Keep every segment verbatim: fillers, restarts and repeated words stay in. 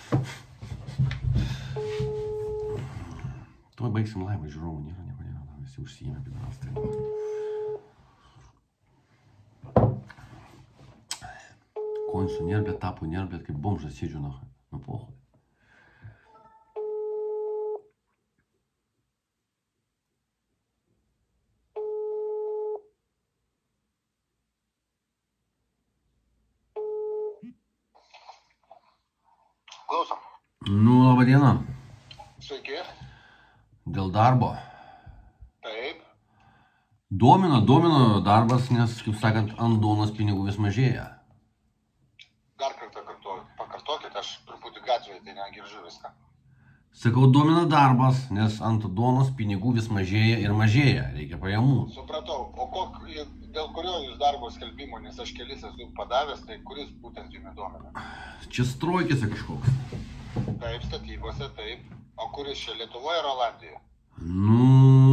Tuoj baigsim laivą, žiūrovų nėra, nieko nėra, visi užsiėmė pidarastai. Konsų nėra, bet tapo nėra, bet kaip bomžas sėdžiu, na, nu pohui. Klausom. Nu, laba diena. Sveiki. Dėl darbo. Taip. Domina, domina darbas, nes, kaip sakant, ant duonos pinigų vis mažėja. Dar kartą kartuoju. Pakartokit, aš truputį gatvėje, tai negirdžiu viską. Sakau, domina darbas, nes ant duonos pinigų vis mažėja ir mažėja, reikia pajamų. Supratau. O kok, dėl kurio jūs darbo skelbimo, nes aš kelis esu padavęs, tai kuris būtent jumi domina? Čia strojkėse kažkoks. Taip, statybose, taip. O kuris čia, Lietuvoje ar Olandijoje? Nu,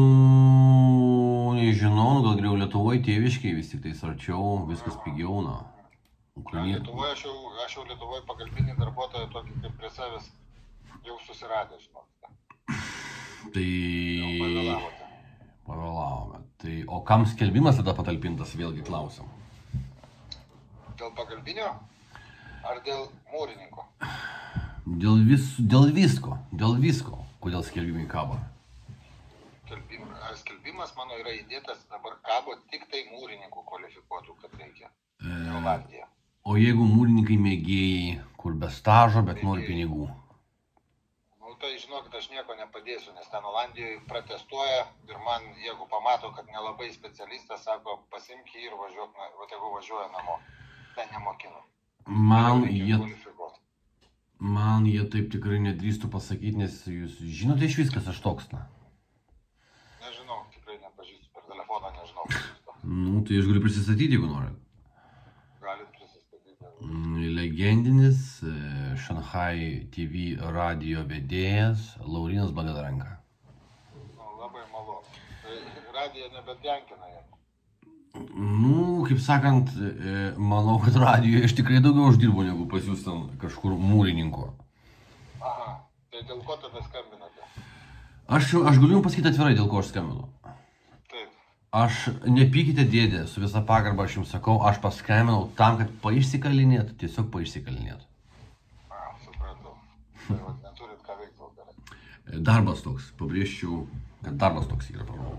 nežinau, gal geriau Lietuvoje tėviškiai, vis tik tai arčiau, viskas pigiau, na. Ukrainie... Lietuvoje, aš jau, aš jau Lietuvoje pagalbinį darbuotoją tokį kaip prie savęs jau susiradė, žinokite. Tai... Jau pavėlavote. Pavėlavome. Tai, o kam skelbimas tada patalpintas, vėlgi klausim. Dėl pagalbinio? Ar dėl mūrininko? Dėl, vis, dėl visko, dėl visko, kodėl skelbimai kabo. Skelbim, skelbimas mano yra įdėtas, dabar kabo tik tai mūrininkų kvalifikuotų, kad reikia. E, Olandija. O jeigu mūrininkai mėgėjai, kur be stažo, bet mėgėjai. Nori pinigų? Nu tai žinokit, aš nieko nepadėsiu, nes ten Olandijoje protestuoja ir man, jeigu pamato, kad nelabai specialistas, sako, pasimk jį ir važiuok, va jeigu važiuoja namo, ten nemokinu. Man jie, man jie taip tikrai nedrįstų pasakyti, nes jūs žinote iš viskas aš toks, na? Nežinau, tikrai nepažįstu, per telefoną nežinau. Nu, tai aš galiu prisistatyti, jeigu norit. Galit prisistatyti. Legendinis Šanchai T V radio vedėjas Laurynas Bagaranka. Nu, labai malonu. Radija nebetenkina jie. Nu, kaip sakant, manau, kad radijoje aš tikrai daugiau uždirbu, negu pas jūs ten kažkur mūrininko. Aha, tai dėl ko tada skambinate? Aš, aš galiu jums pasakyti atvirai, dėl ko aš skambinu. Taip. Aš, nepykite dėdė, su visa pagarba aš jums sakau, aš paskambinau tam, kad paišsikalinėt, tiesiog paišsikalinėt. A, supratau. Tai vat neturit ką veikti vakarai. Darbas toks, pabrėžčiau, kad darbas toks yra, prašau.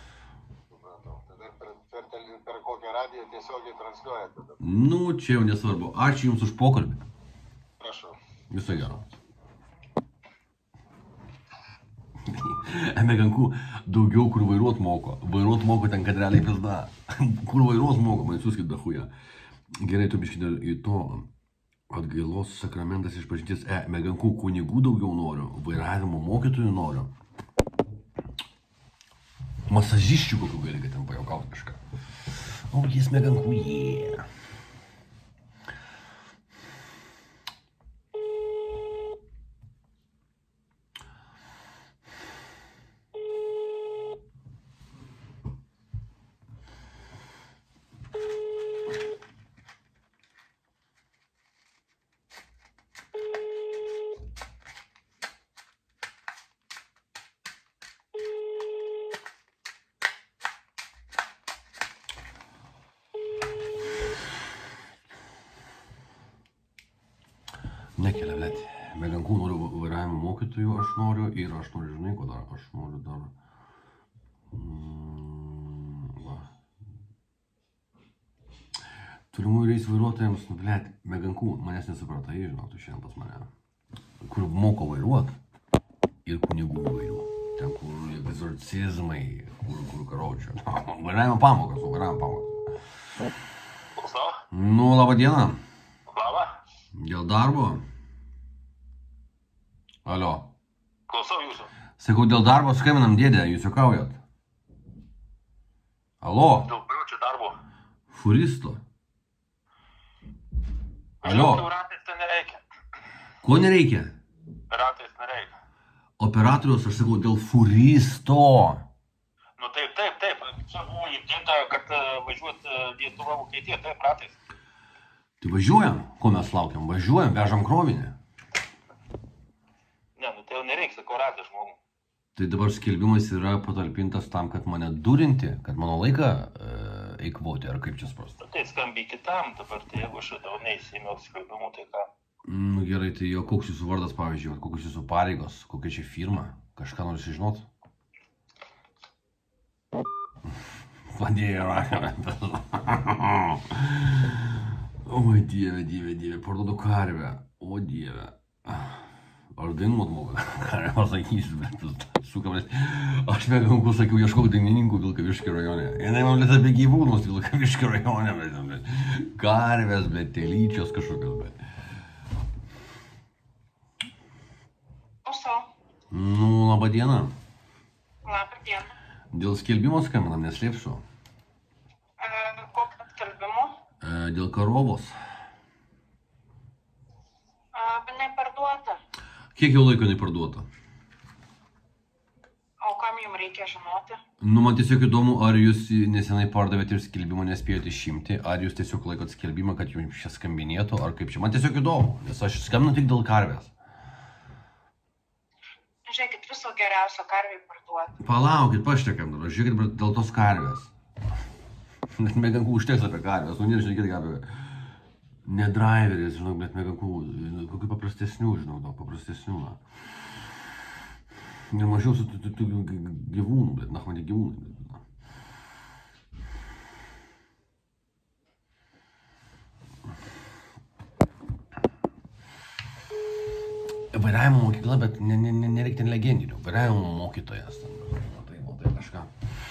Per kokią radiją tiesiogiai transliuojate? Nu, čia jau nesvarbu. Ačiū Jums už pokalbį. Prašau. Viso gero. Megankų daugiau, kur vairuot moko. Vairuot moko ten, kad realiai pizda. Kur vairuot moko, man siūskit dachuja. Gerai, tu biškit į to atgailos sakramentas išpažinties. E, Megankų kunigų daugiau noriu. Vairavimo mokytojų noriu. Masažiščių kokių gali, kad ten pajaukauti kažką. O jis Megankų, jie. Nekelia, blėt. Megankų noriu vairavimo mokytojų, aš noriu ir aš noriu, žinai, ko dar, aš noriu dar... Mm, va. Turimų reis vairuotojams, nu, blėt, Megankų, manęs nesupratai, žinau, tu šiandien pas mane. Kur moko vairuot ir kunigų vairuot. Ten, kur egzorcizmai, kur, kur karočių. Vairavimo pamokas, o vairavimo pamokas. Klausau? Nu, laba diena. Labą. Dėl darbo? Alio. Klausau jūsų. Sakau, dėl darbo skambinam, dėdė, jūs juokaujat. Alo. Dėl kurio čia darbo? Furisto. Alio. Ratais ten nereikia. Ko nereikia? Ratais nereikia. Operatorius, aš sakau, dėl furisto. Nu taip, taip, taip. Čia buvo įdėta, kad važiuot Lietuva, Vokietija, taip, ratais. Tai važiuojam, ko mes laukiam? Važiuojam, vežam krovinį. jau nereiks, sakau, ratą žmogų. Tai dabar skelbimas yra patalpintas tam, kad mane durinti, kad mano laiką e, eikvoti, ar kaip čia suprasti? Tai skambi kitam dabar, tai jeigu aš jau neįsėmiau skelbimų, tai ką? Nu gerai, tai jo koks jūsų vardas, pavyzdžiui, kokios jūsų pareigos, kokia čia firma, kažką nori sužinot? Padėjo raką. Oi, dieve, dieve, dieve, parduodu karvę, o dieve. Ar dainuot moka, ką pasakysiu, bet suka, nes aš Megankų sakiau, ieškok dainininkų Vilkaviškio rajone. Jinai man lėt apie gyvūnus Vilkaviškio rajone, bet karvės, bet telyčios kažkokios, bet. Klausau. Nu, laba diena. Labą dieną. Dėl skelbimo skambinam, neslėpsiu. E, kokio skelbimo? E, dėl karovos. E, neparduota. Kiek jau laiko neparduota? O kam jums reikia žinoti? Nu, man tiesiog įdomu, ar jūs nesenai pardavėte ir skelbimo nespėjote išimti, ar jūs tiesiog laikot skelbimą, kad jums čia skambinėtų, ar kaip čia. Man tiesiog įdomu, nes aš skambinu tik dėl karvės. Žiūrėkit, viso geriausio karvai parduoti. Palaukit, paštekam dabar, žiūrėkit dėl tos karvės. Net Megankų užteks apie karvės, nu nežiūrėkit apie... Ne driveris, žinau, bet Megankų, kokių paprastesnių, žinau, daug paprastesnių. Ir mažiau su tų gyvūnų, bet na, man gyvūnai. Vairavimo mokykla, bet nereikia ten legendinių. Vairavimo mokytojas. Matai, matai kažką.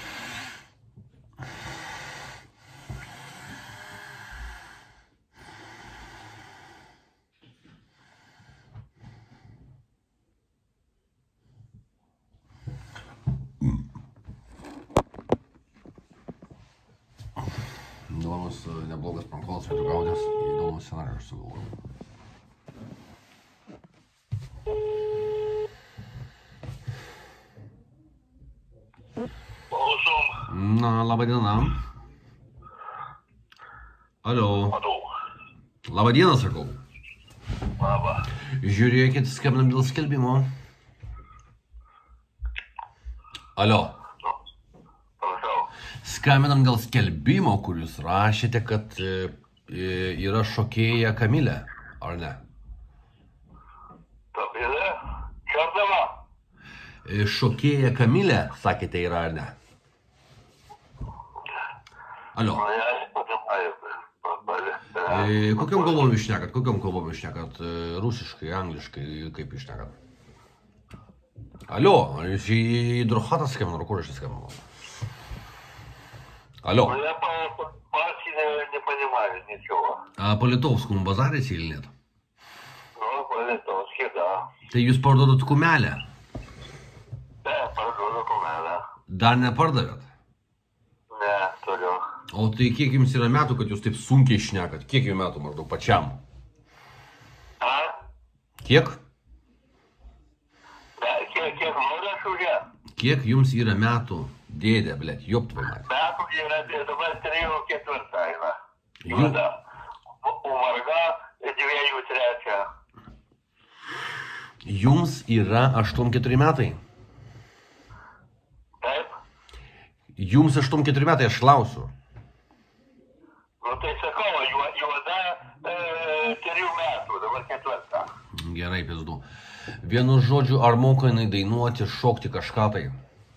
Įdomus, neblogas prankolas, kad tu gaudės, įdomus scenarijų aš sugalvoju. Na, laba diena. Alio. Labą dieną, sakau. Labą. Žiūrėkit, skambinam dėl skelbimo. Alio. Skambinam dėl skelbimo, kur jūs rašėte, kad e, yra šokėja Kamilė, ar ne? Kamilė? Čerdama? E, šokėja Kamilė, sakėte, yra, ar ne? Alio. E, kokiom kalbom jūs šnekat? Kokiom kalbom jūs šnekat? E, rusiškai, angliškai, kaip jūs šnekat? Alio, ar jūs į Drohatą skambinat, ar kur aš skambinau? Алло. Я по-русски не понимаю ничего. А по-литовскому базарите или нет? Ну, по-литовски, да. Tai jūs parduodat kumelę? Да, parduodu kumelę. Dar nepardavėt? Ne, turiu. O tai kiek jums yra metų, kad jūs taip sunkiai šnekat? Kiek jums metų maždaug pačiam? A? Kiek? Da, kiek, kiek nori aš už ją? Kiek jums yra metų? Dėdė, blėt, jop tvai mati. Metų yra dabar trijų ketvirta yra. Jų? Juoda. O marga dviejų trečia. Jums yra aštuom keturi metai? Taip? Jums aštuom keturi metai, aš klausiu. Nu tai sakau, juoda e, trijų metų, dabar ketvirta. Gerai, pizdu. Vienu žodžiu, ar moka jinai dainuoti, šokti kažką tai?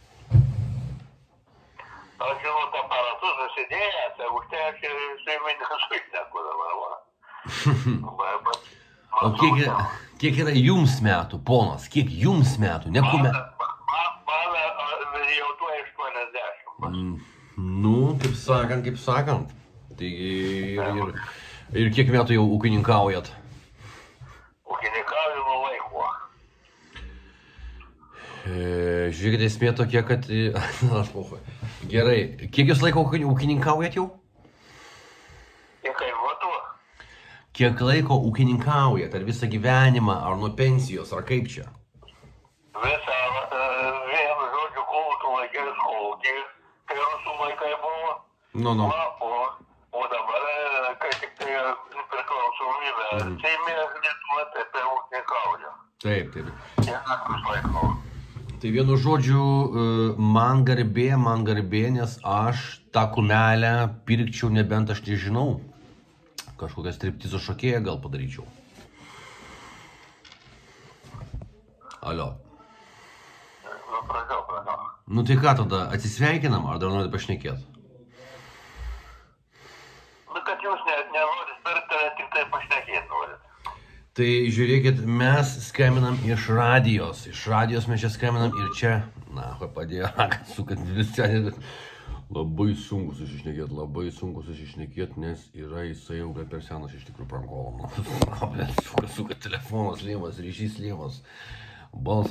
Aš žinau, tą aparatus susidėjęs, už tai aš su jumis nesušneku dabar, va. O kiek yra, kiek yra jums metų, ponas? Kiek jums metų? Ne kume... Man jau tuo aštuoniasdešimt. Nu, kaip sakant, kaip sakant. Tai ir, ir, ir kiek metų jau ūkininkaujat? Ūkininkauju nuo laiko. E, žiūrėkite, esmė tokia, kad... Aš pohui. Gerai, kiek jūs laiko ūkininkaujat jau? Kiek kainuotų? Kiek laiko ūkininkaujat? Ar visą gyvenimą, ar nuo pensijos, ar kaip čia? Visą, vienu žodžiu, kolūkių laikais kolūkį, kai rusų laikai buvo. Nu, nu. Na, o, o dabar, kai tik tai priklausomybė, Seime Lietuva taip ir ūkininkauja. Taip, taip. Vienakus laikau. Tai vienu žodžiu, man garbė, man garbė, nes aš tą kumelę pirkčiau, nebent aš nežinau. Kažkokią striptizo šokėją gal padaryčiau. Alio. Nu, pradėjau, pradėjau. Nu tai ką tada, atsisveikinam, ar dar norite pašnekėti? Nu, kad jūs ne, nenorit pirkti, tik tai pašnekėti norit. Tai žiūrėkit, mes skambinam iš radijos. Iš radijos mes čia skambinam ir čia, na, padėjo rakas, sukat visą, bet labai sunku susišnekėti, labai sunku susišnekėti, nes yra jisai jau per senas iš tikrųjų prankolom. Suka, suka telefonas lievas, ryšys lievas, balsas.